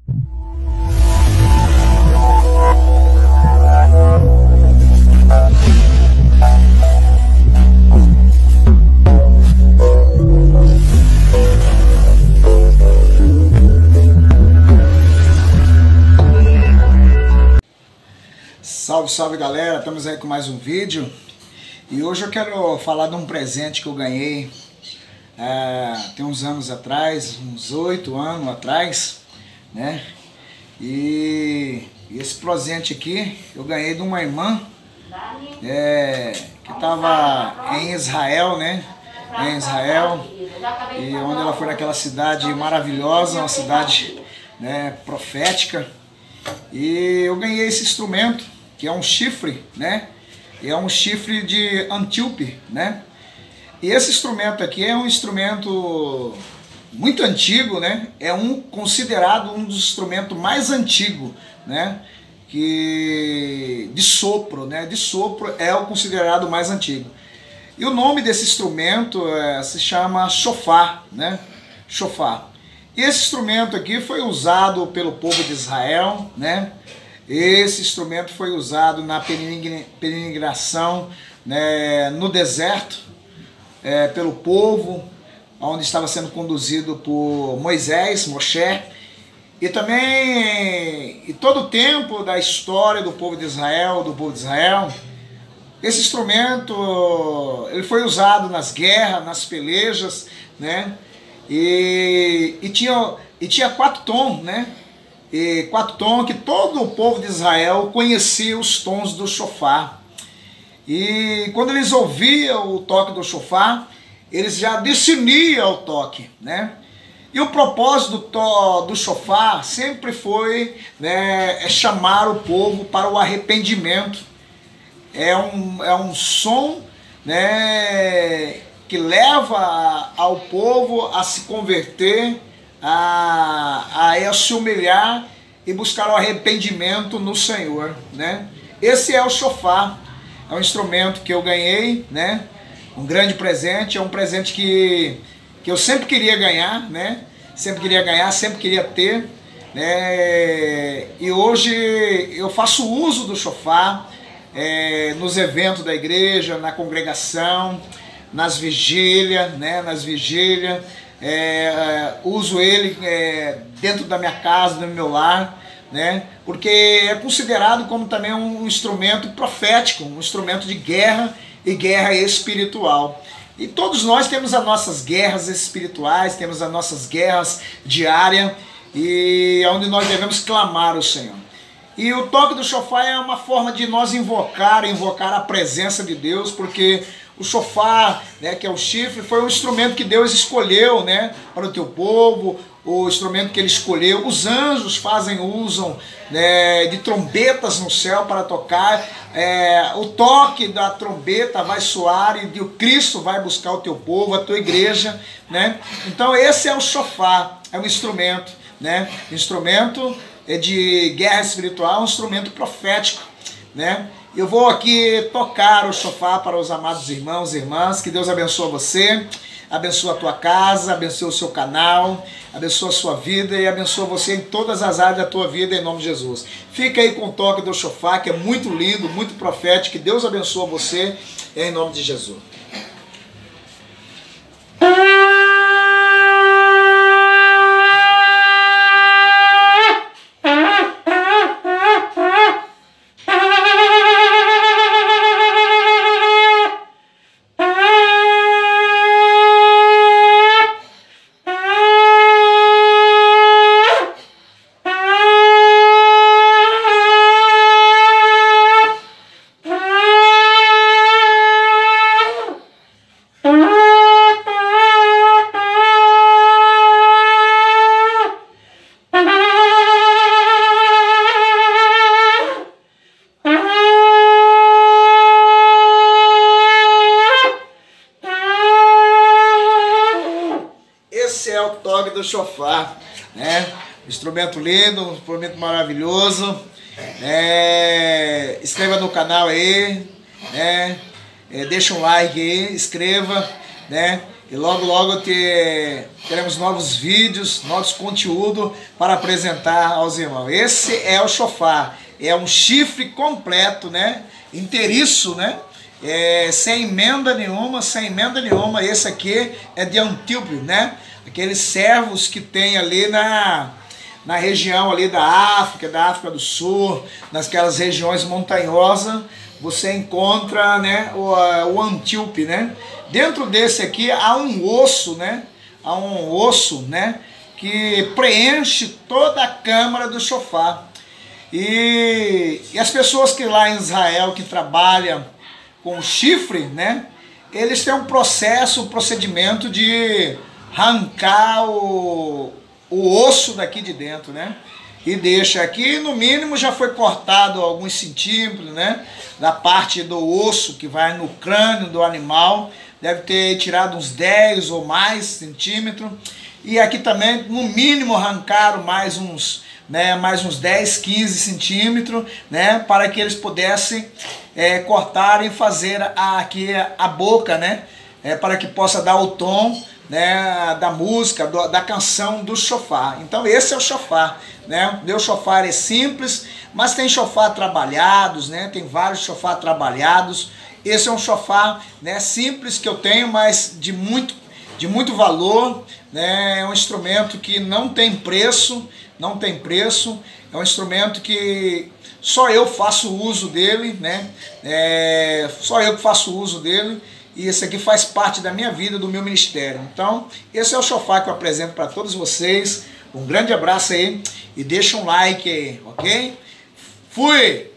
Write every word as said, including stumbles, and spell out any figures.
Salve, salve galera, estamos aí com mais um vídeo e hoje eu quero falar de um presente que eu ganhei é, tem uns anos atrás, uns oito anos atrás, né? E, e esse presente aqui eu ganhei de uma irmã é, que estava em Israel, né? Em Israel, e onde ela foi naquela cidade maravilhosa, uma cidade, né, profética, e eu ganhei esse instrumento, que é um chifre, né? E é um chifre de antíope, né? E esse instrumento aqui é um instrumento muito antigo, né? É um considerado um dos instrumentos mais antigos, né? Que de sopro, né? De sopro é o considerado mais antigo. E o nome desse instrumento é, se chama shofar, né? Shofar. E esse instrumento aqui foi usado pelo povo de Israel, né? Esse instrumento foi usado na peregrinação, né, no deserto, é, pelo povo, onde estava sendo conduzido por Moisés, Moshe, e também, e todo o tempo da história do povo de Israel, do povo de Israel, esse instrumento ele foi usado nas guerras, nas pelejas, né, e, e, tinha, e tinha quatro tons, né? E quatro tons que todo o povo de Israel conhecia os tons do shofar. E quando eles ouviam o toque do shofar, eles já discerniam o toque, né? E o propósito do, do shofar sempre foi, né, é chamar o povo para o arrependimento. É um, é um som, né, que leva ao povo a se converter, A, a se humilhar e buscar o arrependimento no Senhor, né? Esse é o shofar, é um instrumento que eu ganhei, né? Um grande presente, é um presente que, que eu sempre queria ganhar, né? Sempre queria ganhar, sempre queria ter, né? E hoje eu faço uso do shofar é, nos eventos da igreja, na congregação, nas vigílias, né? Nas vigílias. É, uso ele é, dentro da minha casa, no meu lar, né? Porque é considerado como também um instrumento profético, um instrumento de guerra e guerra espiritual. E todos nós temos as nossas guerras espirituais, temos as nossas guerras diárias, e é onde nós devemos clamar ao Senhor. E o toque do shofar é uma forma de nós invocar, invocar a presença de Deus, porque o shofar, né, que é o chifre, foi um instrumento que Deus escolheu, né, para o teu povo, o instrumento que ele escolheu. Os anjos fazem, usam, né, de trombetas no céu para tocar. É, o toque da trombeta vai soar e o Cristo vai buscar o teu povo, a tua igreja, né? Então esse é o shofar, é um instrumento, né, instrumento de guerra espiritual, um instrumento profético, né? Eu vou aqui tocar o shofar para os amados irmãos e irmãs. Que Deus abençoe você, abençoe a tua casa, abençoe o seu canal, abençoe a sua vida e abençoe você em todas as áreas da tua vida, em nome de Jesus. Fica aí com o toque do shofar, que é muito lindo, muito profético. Que Deus abençoe você, em nome de Jesus. Do shofar, né? Instrumento lindo, instrumento maravilhoso. É, inscreva no canal aí, né? É, deixa um like aí, inscreva, né? E logo, logo ter, teremos novos vídeos, novos conteúdos para apresentar aos irmãos. Esse é o chofar, é um chifre completo, né? Inteiriço, né? É, sem emenda nenhuma, sem emenda nenhuma. Esse aqui é de Antíope, né? Aqueles servos que tem ali na, na região ali da África, da África do Sul, nasquelas regiões montanhosas, você encontra, né, o, o Antíope, né? Dentro desse aqui há um osso, né? Há um osso, né? Que preenche toda a câmara do chofar. E, e as pessoas que lá em Israel que trabalham com chifre, né? Eles têm um processo, um procedimento de arrancar o, o osso daqui de dentro, né? E deixa aqui, no mínimo já foi cortado alguns centímetros, né? Da parte do osso que vai no crânio do animal. Deve ter tirado uns dez ou mais centímetros. E aqui também, no mínimo, arrancaram mais uns, né, mais uns dez, quinze centímetros, né, para que eles pudessem é, cortar e fazer a, aqui a boca, né, é, para que possa dar o tom, né, da música, do, da canção do chofar. Então esse é o chofar, né? Meu chofar é simples, mas tem chofar trabalhados, né? Tem vários chofar trabalhados. Esse é um chofar, né, simples que eu tenho, mas de muito, de muito valor, né? É um instrumento que não tem preço, não tem preço. É um instrumento que só eu faço uso dele, né? É, só eu que faço uso dele. E esse aqui faz parte da minha vida, do meu ministério. Então, esse é o chofar que eu apresento para todos vocês. Um grande abraço aí e deixa um like aí, ok? Fui!